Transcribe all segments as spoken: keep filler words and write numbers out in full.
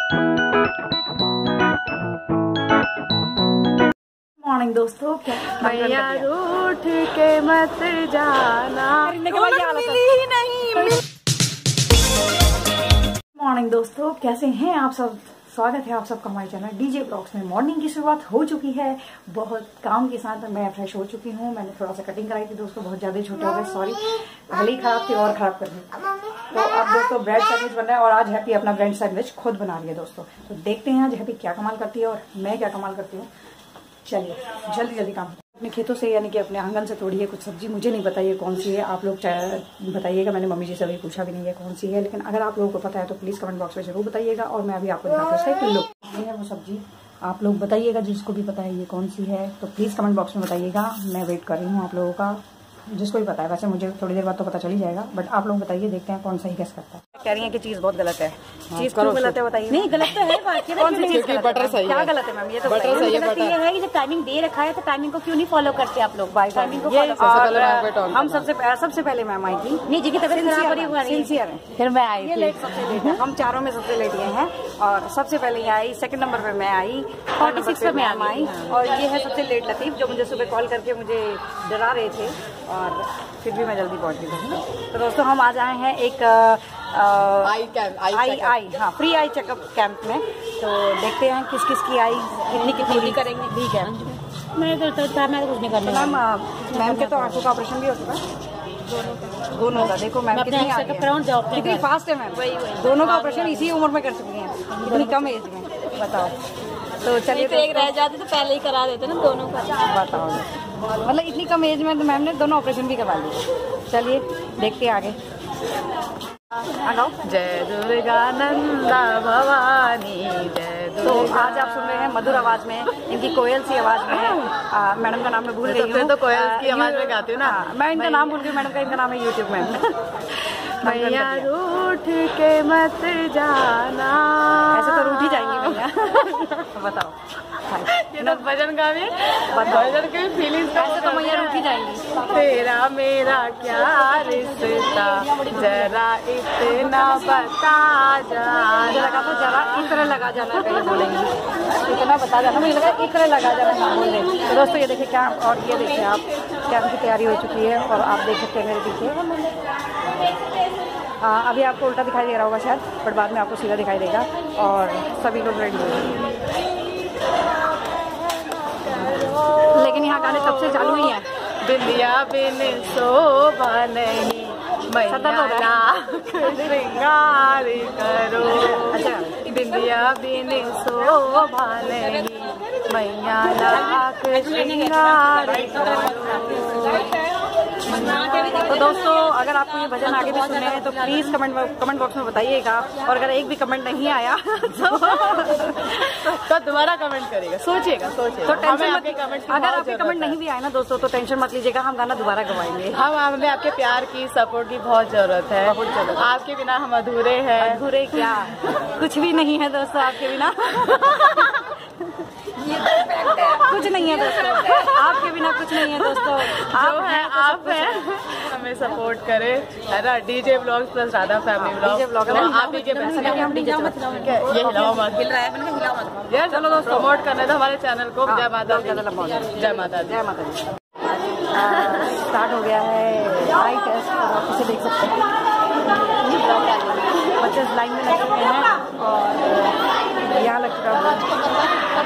Morning दोस्तों, भैया रूठ के मत जाना, मिली ही नहीं। मॉर्निंग दोस्तों, कैसे हैं आप सब? स्वागत है आप सबका हमारे चैनल डीजे ब्लॉग्स में। मॉर्निंग की शुरुआत हो चुकी है, बहुत काम के साथ मैं फ्रेश हो चुकी हूँ। मैंने थोड़ा सा कटिंग कराई थी दोस्तों, बहुत ज्यादा छोटे हो गए, सॉरी। पहले ही खराब थी और खराब कर दी। तो अब दोस्तों ब्रेड सैंडविच बन रहा है और आज हैप्पी अपना ब्रेड सैंडविच खुद बना रही है दोस्तों। तो देखते हैं आज हैप्पी क्या कमाल करती है और मैं क्या कमाल करती हूँ। चलिए जल्दी जल्दी काम। अपने खेतों से यानी कि अपने आंगन से तोड़ी है कुछ सब्जी। मुझे नहीं पता ये कौन सी है, आप लोग बताइएगा। मैंने मम्मी जी से अभी पूछा भी नहीं है कौन सी है, लेकिन अगर आप लोगों को पता है तो प्लीज कमेंट बॉक्स में जरूर बताइएगा। और मैं अभी आपको दिखाती हूँ किलो है वो सब्जी। आप लोग बताइएगा जिसको भी पता है ये कौन सी है, तो प्लीज कमेंट बॉक्स में बताइएगा। मैं वेट कर रही हूँ आप लोगों का, जिसको भी पता है। वैसे मुझे थोड़ी देर बाद तो पता चल ही जाएगा, बट आप लोग बताइए, देखते हैं कौन सही गेस करता है। कह रही है कि चीज बहुत गलत है। चीज क्यों गलत है बताइए। नहीं गलत तो है, कौन सी चीज? बटर सही है। क्या गलत है मैम? ये तो बटर सही है। बटर ये है कि जब टाइमिंग दे रखा है तो टाइमिंग को क्यों नहीं फॉलो करते आप लोग? बाय टाइमिंग को फॉलो। हम सबसे सबसे पहले मैम आई थी। नहीं जी की तबीयत सिंसियर है, फिर मैं आई थी। सबसे लेट है, हम चारों में सबसे लेट ये हैं। और सबसे पहले ये आई, सेकंड नंबर पे मैं आई, फोर्टी सिक्स पे मैम आई। और ये है सबसे लेट लतीफ, जो मुझे सुबह कॉल करके मुझे डरा रहे थे और फिर भी मैं जल्दी पहुंच गई। तो दोस्तों हम आज आए हैं एक आई कैंप, आई आई हाँ फ्री आई चेकअप कैंप में। तो देखते हैं किस किस की आई कितनी कितनी भी करेंगे। ठीक है, मैं तो मैं कुछ नहीं करना। मैम मैम के तो आंखों का ऑपरेशन भी हो चुका है दोनों का। देखो मैम कितनी फास्ट है मैम। दोनों का ऑपरेशन इसी उम्र में कर चुकी हैं, इतनी कम एज में। बताओ। तो चलिए तो एक रह जाते तो पहले ही करा देते ना दोनों का। बताओ, मतलब इतनी कम एज में तो मैम ने दोनों ऑपरेशन भी करवा लिए। चलिए देखते हैं आगे। जय दुर्गा नंदा भवानी जय। तो आज आप सुन रहे हैं मधुर आवाज में, इनकी कोयल सी आवाज में। मैडम का नाम मैं भूल गई हूँ। तो कोयल की आवाज में गाती हूँ ना मैं। इनका नाम भूल गई मैडम का। इनका नाम है यूट्यूब में भैया रूठ के मत जाना। ऐसे तो रूठ ही जाएंगी भैया। बताओ, ये तो भजन का भी भजन की फीलिंग्स। ऐसे तो भैया रूठ ही जाएंगी। तेरा मेरा क्या रिश्ता जरा इतना बता जा। मुझे लगा तो जरा इतना लगा जाना कहीं बोलेंगी, इतना बता जाना। मुझे लगा इतना लगा जाना ना बोले। तो दोस्तों ये देखिए क्या, और ये देखिए आप कैंप की तैयारी हो चुकी है और आप देख सकते हैं मेरे पीछे। आ, अभी आपको उल्टा दिखाई दे रहा होगा शायद, बट बाद में आपको सीधा दिखाई देगा। और सभी लोग रेडी हो गए, लेकिन यहाँ गाने कब से चालू ही है। बिंदिया बिन शोभा नहीं मैया श्रृंगार करो। अच्छा, बिंदिया बिन शोभा नहीं मैया लाख श्रृंगार करो। तो दोस्तों अगर आपको ये भजन आगे भी सुनने हैं तो प्लीज कमेंट कमेंट बॉक्स में बताइएगा। और अगर एक भी कमेंट नहीं आया तो तो दोबारा कमेंट करिएगा, सोचिएगा सोचिएगा। तो टेंशन मत, अगर आपके कमेंट नहीं भी आए ना दोस्तों तो टेंशन मत लीजिएगा, हम गाना दोबारा गवाएंगे। हम हमें आपके प्यार की सपोर्ट की बहुत जरूरत है, बहुत जरूरत। आपके बिना हम अधूरे हैं। अधूरे क्या, कुछ भी नहीं है दोस्तों आपके बिना। कुछ नहीं है दोस्तों, आपके बिना कुछ नहीं है दोस्तों। आप है आप है, हमें सपोर्ट करे है ना। DJ vlogs plus Radha family vlog, आप ही के पैसे। हम डीजे मत ये हिलाओ मत, हिल रहा है मैंने हिलाओ मत यार। चलो दोस्तों प्रमोट करने दो हमारे चैनल को। जय माता दी, जय माता दी, जय माता दी। स्टार्ट हो गया है आई टेस्ट और आप इसे देख सकते हैं। बच्चे लाइन में लगे हुए हैं और यहाँ लग चुका है।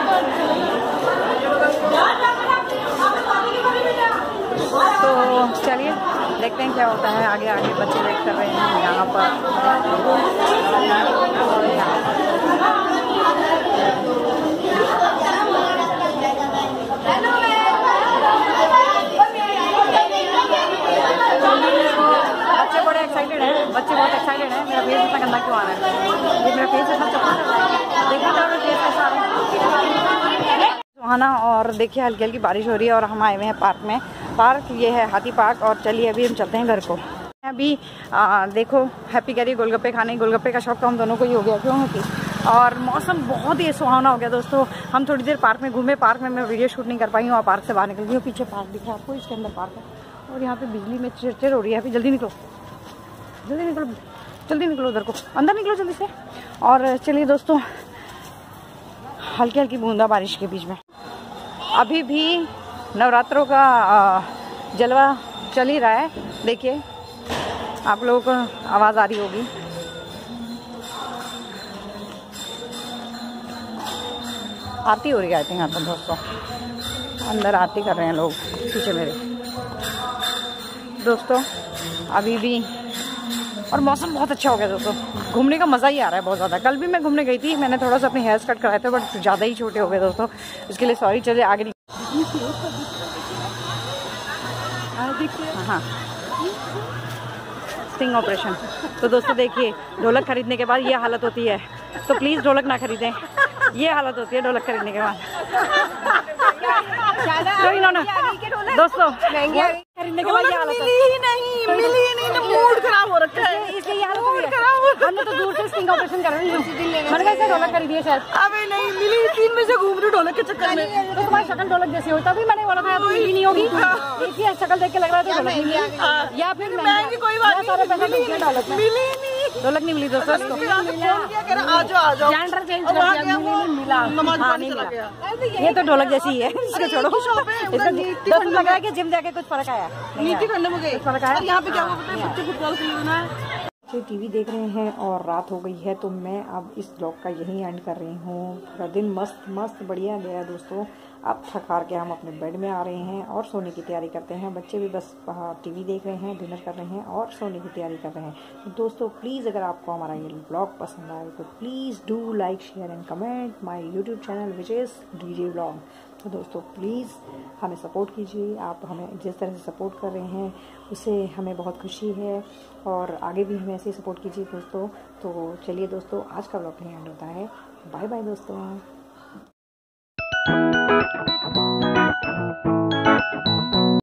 तो चलिए देखते हैं क्या होता है आगे। आगे बच्चे वेट कर रहे हैं यहाँ पर। बच्चे बड़े एक्साइटेड हैं, बच्चे बहुत एक्साइटेड हैं। मेरा फेस इतना गंदा क्यों आ रहा है? ये मेरा फेस इतना चपटा चल रहा है, देखिए तो मेरा फेस कैसा आ रहा है। सुहाना और देखिए हल्की हल्की बारिश हो रही है और हम आए हुए हैं पार्क में। पार्क ये है हाथी पार्क। और चलिए अभी हम चलते हैं घर को। अभी आ, देखो हैप्पी कह रही गोलगप्पे खाने। गोलगप्पे का शौक तो हम दोनों को ही हो गया क्योंकि और मौसम बहुत ही सुहावना हो गया दोस्तों। हम थोड़ी देर पार्क में घूमे। पार्क में मैं वीडियो शूट नहीं कर पाई हूँ और पार्क से बाहर निकल गई हूँ। पीछे पार्क दिख रहा है आपको, इसके अंदर पार्क है और यहाँ पे बिजली में चिरचिर हो रही है। अभी जल्दी निकलो, जल्दी निकलो, जल्दी निकलो उधर को, अंदर निकलो जल्दी से। और चलिए दोस्तों हल्की हल्की बूंदा बारिश के बीच में। अभी भी नवरात्रों का जलवा चल ही रहा है। देखिए आप लोगों को आवाज़ आ रही होगी। आरती हो रही है आई थिंक यहाँ पर दोस्तों, अंदर आरती कर रहे हैं लोग पीछे मेरे दोस्तों अभी भी। और मौसम बहुत अच्छा हो गया दोस्तों, घूमने का मज़ा ही आ रहा है बहुत ज़्यादा। कल भी मैं घूमने गई थी, मैंने थोड़ा सा अपने हेयर्स कट कराए थे बट ज़्यादा ही छोटे हो गए दोस्तों, इसके लिए सॉरी। चलिए आगे हाँ स्टिंग ऑपरेशन। तो दोस्तों देखिए ढोलक खरीदने के बाद ये हालत होती है, तो प्लीज़ ढोलक ना खरीदें, ये हालत होती है ढोलक खरीदने के बाद। तो इन्होंने दोस्तों खरीदने के बाद ये हालत मिली ही नहीं, मिली ही नहीं, मूड खराब हो रखा है, इसलिए ये हालत हो रही है। हमने तो दूर से स्टिंग ऑपरेशन कर रहे हैं, मैंने कैसे ढोलक खरीदी है शायद, अभी नहीं मिली, तीन में से घूम रही ढोलक के चक्कर में। तो तुम्हारी शक्ल ढोलक जैसी होता भी मैंने बोला था तो मिली नहीं होगी, देखिए शक्ल देख के लग रहा है ढोलक नहीं मिली, या फिर महंगी कोई बात नहीं, सारे पैसा मिल गया ढोलक में, मिली नहीं, ढोलक नहीं मिली दोस्तों। जेंडर चेंज कर दिया, मिला हाँ नहीं मिला। ये तो ढोलक जैसी है, इसको छोड़ो, इसको लग रहा है कि जिम जाके कुछ फर्क आया, नीचे करने में गए फर्क आया। यहाँ पे क्या हुआ पता है, बच्चे फुटबॉल खेलना है, टीवी देख रहे हैं और रात हो गई है, तो मैं अब इस ब्लॉग का यही एंड कर रही हूँ। पूरा दिन मस्त मस्त बढ़िया गया दोस्तों। अब थक हार के हम अपने बेड में आ रहे हैं और सोने की तैयारी करते हैं। बच्चे भी बस टीवी देख रहे हैं, डिनर कर रहे हैं और सोने की तैयारी कर रहे हैं। तो दोस्तों प्लीज़ अगर आपको हमारा ये ब्लॉग पसंद आए तो please do like share and comment my YouTube channel which is DJ vlog. तो दोस्तों प्लीज़ हमें सपोर्ट कीजिए, आप हमें जिस तरह से सपोर्ट कर रहे हैं उससे हमें बहुत खुशी है और आगे भी हमें ऐसे ही सपोर्ट कीजिए दोस्तों। तो चलिए दोस्तों आज का ब्लॉग यहीं एंड होता है। बाय बाय दोस्तों।